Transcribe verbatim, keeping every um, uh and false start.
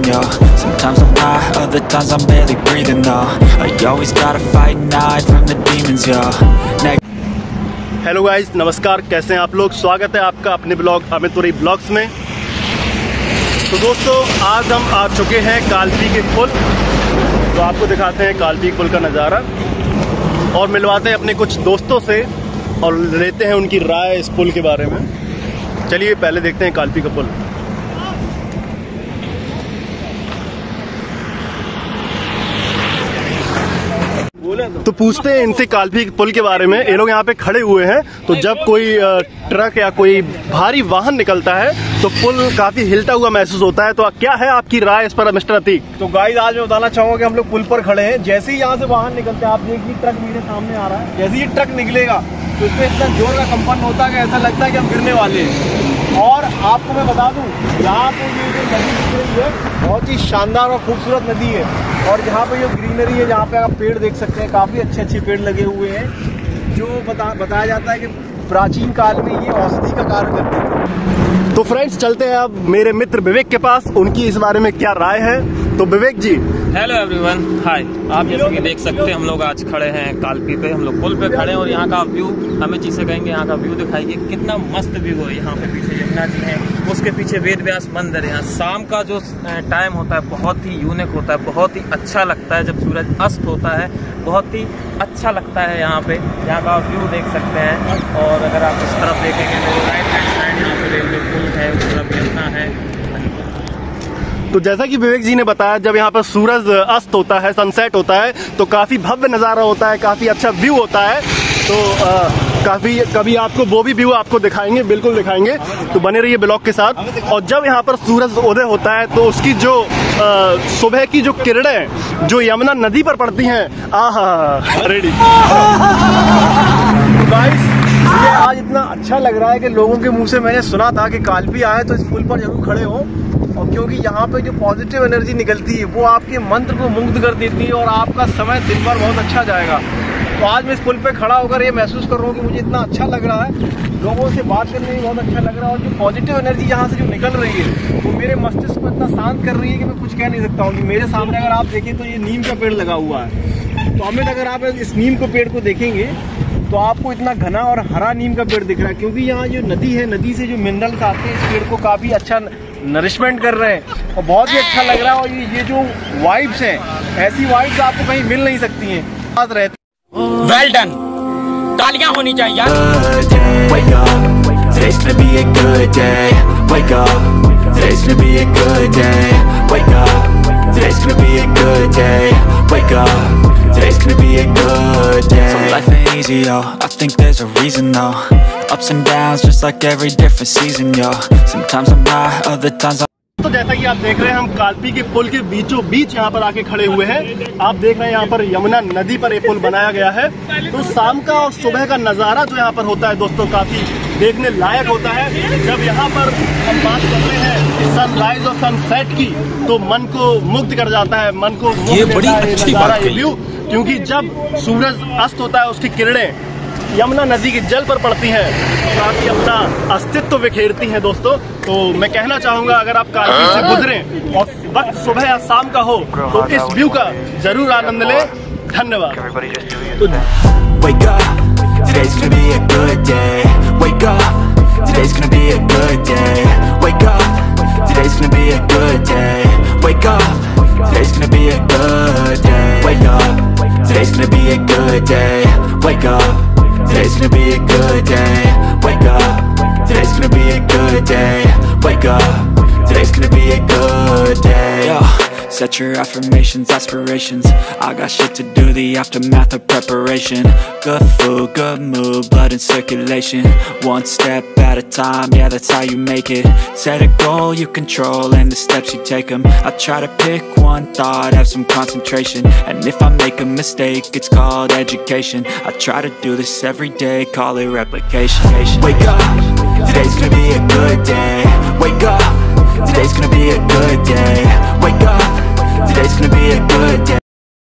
yo. Sometimes I'm high, other times I'm barely breathing though. I always gotta fight and hide from the demons, yo. Hello guys, नमस्कार। कैसे हैं आप लोग? स्वागत है आपका अपने ब्लॉग अमित तुरई ब्लॉग्स में। तो दोस्तों, आज हम आ चुके हैं कालपी के पुल। तो आपको दिखाते हैं कालपी पुल का नज़ारा और मिलवाते हैं अपने कुछ दोस्तों से और लेते हैं उनकी राय इस पुल के बारे में। चलिए पहले देखते हैं कालपी का पुल। तो पूछते हैं इनसे कालपी पुल के बारे में। ये लोग यहाँ पे खड़े हुए हैं। तो जब कोई ट्रक या कोई भारी वाहन निकलता है तो पुल काफी हिलता हुआ महसूस होता है। तो क्या है आपकी राय इस पर मिस्टर अतीक? तो गाइस, आज मैं बताना चाहूंगा कि हम लोग पुल पर खड़े हैं। जैसे ही यहाँ से वाहन निकलते हैं, आप देखिए ट्रक मेरे सामने आ रहा है। जैसे ही ट्रक निकलेगा तो इसमें इतना जोर का कंपन होता है कि ऐसा लगता है कि हम गिरने वाले हैं। और आपको मैं बता दूं, यहाँ पे ये जो नदी दिख रही है बहुत ही शानदार और खूबसूरत नदी है। और यहाँ पे जो ग्रीनरी है, जहाँ पे आप पेड़ देख सकते हैं, काफ़ी अच्छे अच्छे पेड़ लगे हुए हैं, जो बता बताया जाता है कि प्राचीन काल में ये औषधि का कार्य करते थे। तो फ्रेंड्स, चलते हैं अब मेरे मित्र विवेक के पास, उनकी इस बारे में क्या राय है। तो विवेक जी। हेलो एवरीवन, हाय। आप जैसे कि देख सकते हैं, हम लोग आज खड़े हैं कालपी पे। हम लोग पुल पे खड़े हैं और यहाँ का व्यू, हमें जिसे कहेंगे यहाँ का व्यू दिखाइए। कितना मस्त व्यू है। यहाँ पे पीछे यमुना जी है, उसके पीछे वेद व्यास मंदिर है। यहाँ शाम का जो टाइम होता है बहुत ही यूनिक होता है, बहुत ही अच्छा लगता है। जब सूरज अस्त होता है बहुत ही अच्छा लगता है यहाँ पे। यहाँ का व्यू देख सकते हैं। और अगर आप इस तरफ देखेंगे तो राइट हैंड साइड यहाँ पे रेलवे पुल है, उस तरफ यमुना है। तो जैसा कि विवेक जी ने बताया, जब यहाँ पर सूरज अस्त होता है, सनसेट होता है, तो काफ़ी भव्य नज़ारा होता है, काफ़ी अच्छा व्यू होता है। तो आ, काफ़ी कभी आपको वो भी व्यू आपको दिखाएंगे, बिल्कुल दिखाएंगे। तो बने रहिए ब्लॉग के साथ। और जब यहाँ पर सूरज उदय होता है तो उसकी जो सुबह की जो किरणें जो यमुना नदी पर पड़ती हैं, आहा, रेडी। गाइस, मुझे आज इतना अच्छा लग रहा है कि लोगों के मुंह से मैंने सुना था कि कालपी आए तो इस पुल पर जरूर खड़े हो। और क्योंकि यहाँ पे जो पॉजिटिव एनर्जी निकलती है वो आपके मंत्र को मुग्ध कर देती है और आपका समय दिन भर बहुत अच्छा जाएगा। तो आज मैं इस पुल पे खड़ा होकर ये महसूस कर रहा हूँ कि मुझे इतना अच्छा लग रहा है, लोगों से बात करने में बहुत अच्छा लग रहा है। और जो पॉजिटिव एनर्जी यहाँ से जो निकल रही है वो मेरे मस्तिष्क को इतना शांत कर रही है कि मैं कुछ कह नहीं सकता हूँ। मेरे सामने अगर आप देखें तो ये नीम का पेड़ लगा हुआ है। तो अमित, अगर आप इस नीम के पेड़ को देखेंगे तो आपको इतना घना और हरा नीम का पेड़ दिख रहा है, क्योंकि यहाँ जो नदी है, नदी से जो मिनरल्स आते हैं इस पेड़ को काफ़ी अच्छा नरिशमेंट कर रहे हैं और बहुत ही अच्छा लग रहा है। और ये ये जो वाइब्स हैं, ऐसी वाइब्स आपको कहीं मिल नहीं सकती हैं। बात रहती वेल डन, तालियां होनी चाहिए। Wake up, today's gonna be a good day. Wake up, today's gonna be a good day. Wake up, today's gonna be a good day. Wake up, today's gonna be a good day. So life ain't easy, yo. I think there's a reason, though. Ups and downs, just like every different season, yo. Sometimes I'm high, other times I'm तो जैसा कि आप देख रहे हैं, हम कालपी के पुल के बीचों बीच यहाँ पर आके खड़े हुए हैं। आप देख रहे हैं यहाँ पर यमुना नदी पर ये पुल बनाया गया है। तो शाम का और सुबह का नज़ारा जो यहाँ पर होता है दोस्तों, काफ़ी देखने लायक होता है। जब यहाँ पर हम बात कर रहे हैं सनराइज और सनसेट की, तो मन को मुग्ध कर जाता है, मन को मुग्ध ये बड़ी अच्छी बात है व्यू। क्योंकि जब सूरज अस्त होता है, उसकी किरणें यमुना नदी के जल पर पड़ती हैं, तो आपकी अपना अस्तित्व बिखेरती हैं दोस्तों। तो मैं कहना चाहूँगा, अगर आप कालपी से गुजरें और वक्त सुबह या शाम का हो तो इस व्यू का जरूर आनंद लें। धन्यवाद। Wake up, today's gonna be a good day. Wake up, today's gonna be a good day. Wake up, today's gonna be a good day. Wake up, today's gonna be a good day. Wake up, today's gonna be a good day. Wake up, today's gonna be a good day. Wake up, today's gonna be a good day. Wake up, today's gonna be a good day. Yo, set your affirmations, aspirations. I got shit to do, the aftermath of preparation. Good food, good mood, blood in circulation. One step at a time, yeah, that's how you make it. Set a goal you control and the steps you take them. I try to pick one thought, have some concentration. And if I make a mistake, it's called education. I try to do this every day, call it replication. Wake up, today's gonna be a good day. Wake up, today's gonna be a good day. Wake up, today's gonna be a good day.